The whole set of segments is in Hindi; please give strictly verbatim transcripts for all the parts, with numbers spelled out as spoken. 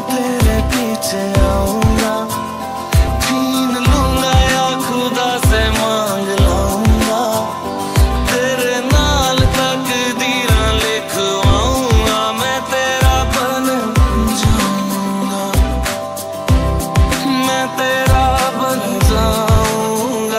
तेरे पीछे आऊंगा, छीन लूंगा या खुदा से मांग लाऊंगा, तेरे नाल तकदीरां लिखवाऊंगा, मैं तेरा बन जाऊंगा, मैं तेरा बन जाऊंगा।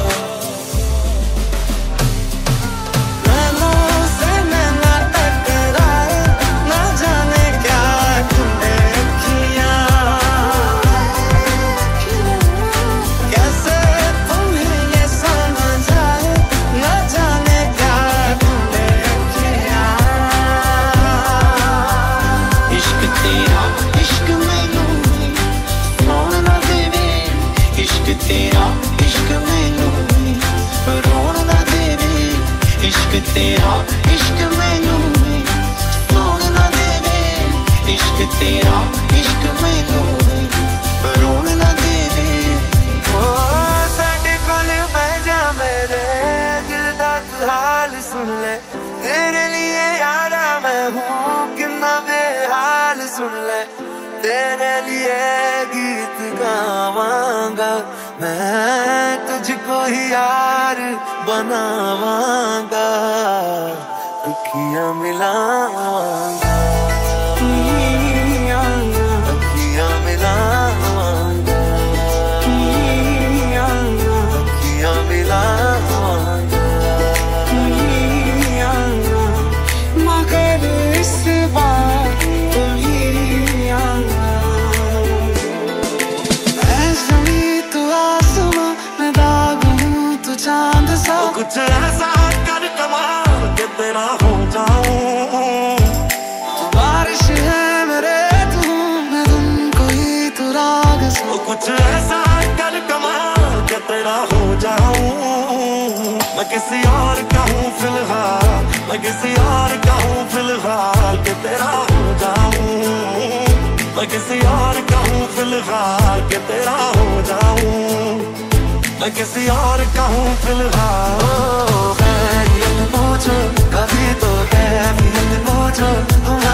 तेरा इश्क मैनू रोन ना देवे, इश्क तेरा इश्क मैनू रोन ना देवे, इश्क तेरा इश्क मैनू रोन ना देवे। ओ साडे कोल बैठ जा मेरे दिल दा तू हाल सुन ले, तेरे लिए यारा मैं हूँ कितना बेहाल सुन ले, तेरे लिए गीत गावांगा, मैं तुझको ही यार बनावांगा, अखियां मिलावांगा, अखियां मिलावांगा, अखियां मिलावांगा, मगर इस बार तुम्हीं आना। चांद सा कुछ ऐसा कर कमाल के तेरा हो जाऊं, तू बारिश है मेरे तू, मैं तुमको ही तू राग सा, कुछ ऐसा कर कमाल के तेरा हो जाऊं, मैं किसी और का हूँ फिलहाल, मैं किसी और का हूँ फिलहाल के तेरा हो जाऊं, मैं किसी और का हूँ फिलहाल के तेरा हो जाऊं, मैं किसी और का हूँ फिलहाल। खैरियत पूछो कभी तो कैफियत पूछो,